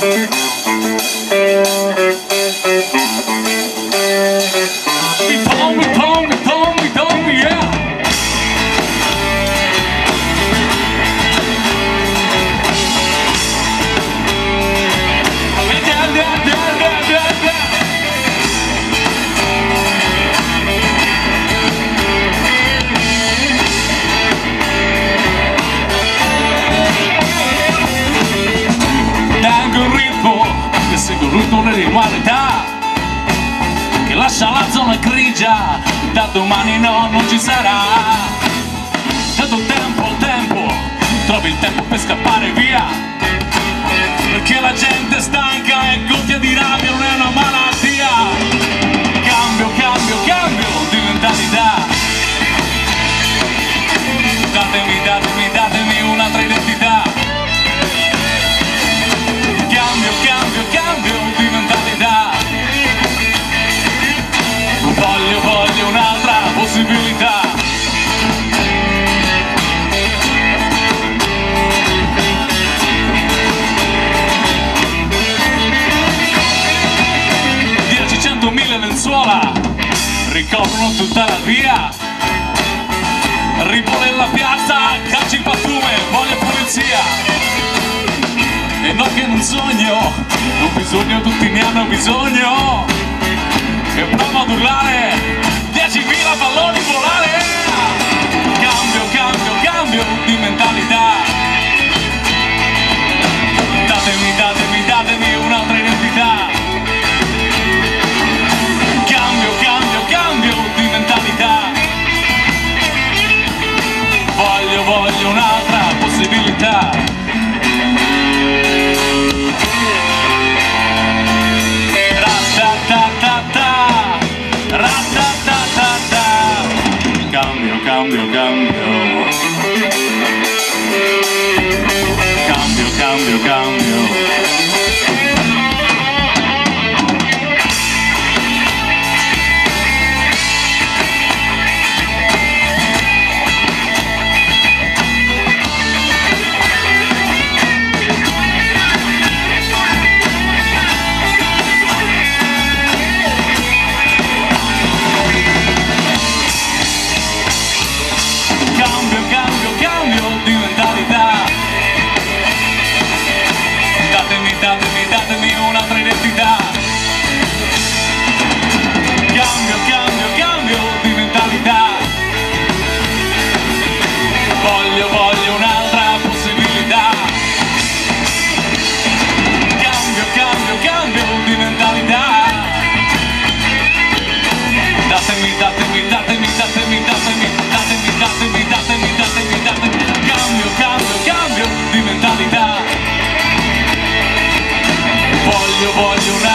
Ritualità che lascia la zona grigia, da domani no, non ci sarà. Dato tempo al tempo, trovi il tempo per scappare via, perché la gente è stanca e gonfia di rabbia, non è una malattia. Cambio, cambio, cambio di mentalità. Datemi, datemi, datemi un'altra identità. Cambio, cambio, cambio di mentalità. Voglio, voglio un'altra possibilità. Mille lenzuola ricoprono tutta la via. Arrivo nella piazza, calci il pattume, voglio pulizia. E no che non sogno, non bisogno, tutti ne hanno bisogno. E provo ad urlare, 10.000 palloni volare. Cambio, cambio, cambio di mentalità. Datemi, datemi, datemi un'altra identità. Cambio, cambio, cambio di mentalità. Voglio, voglio un'altra possibilità. Ra-ta-ta-ta-ta, ra-ta-ta-ta-ta. Cambio, cambio, cambio. Cambio, cambio, cambio. Datemi un'altra identità. Cambio, cambio, cambio di mentalità. Voglio, voglio un'altra possibilità. Cambio, cambio, cambio di mentalità. Datemi, datemi, datemi, datemi, datemi, datemi, datemi, datemi, datemi, datemi. Cambio, cambio, cambio di mentalità. Voglio, voglio una